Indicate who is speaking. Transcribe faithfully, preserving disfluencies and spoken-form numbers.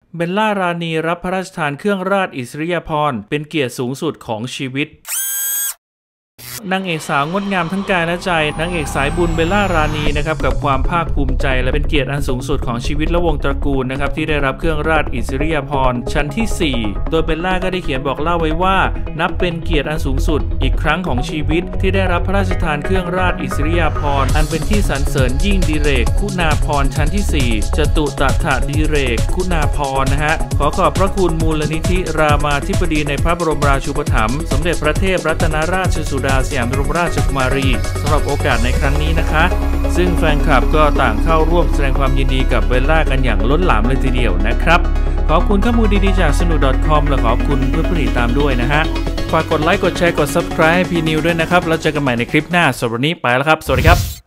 Speaker 1: เบลล่ารานีรับพระราชทานเครื่องราชอิสริยาภรณ์เป็นเกียรติสูงสุดของชีวิตนางเอกสาวงดงามทั้งกายและใจนางเอกสายบุญเบลล่ารานีนะครับกับความภาคภูมิใจและเป็นเกียรติอันสูงสุดของชีวิตและวงตระกูลนะครับที่ได้รับเครื่องราชอิสริยาภรณ์ชั้นที่สี่โดยเบลล่าก็ได้เขียนบอกเล่าไว้ว่านับเป็นเกียรติอันสูงสุดอีกครั้งของชีวิตที่ได้รับพระราชทานเครื่องราชอิสริยาภรณ์อันเป็นที่สรรเสริญยิ่งดิเรกคุณาภรณ์ชั้นที่สี่จตุตถะดิเรกคุณาภรณ์นะฮะขอขอบพระคุณมูลนิธิรามาธิบดีในพระบรมราชูปถัมภ์สมเด็จพระเทพรัตนราชสุดาสยามบรมราชกุมารีสำหรับโอกาสในครั้งนี้นะคะซึ่งแฟนคลับก็ต่างเข้าร่วมแสดงความยินดีกับเบลล่ากันอย่างล้นหลามเลยทีเดียวนะครับขอบคุณข้อมูลดีๆจากสนุก .com และขอบคุณเพื่อนผู้ติดตามด้วยนะฮะฝากกดไลค์กดแชร์กด ซับสไครบ์ ให้พี่นิวด้วยนะครับแล้วเจอกันใหม่ในคลิปหน้าสำหรับวันนี้ไปแล้วครับสวัสดีครับ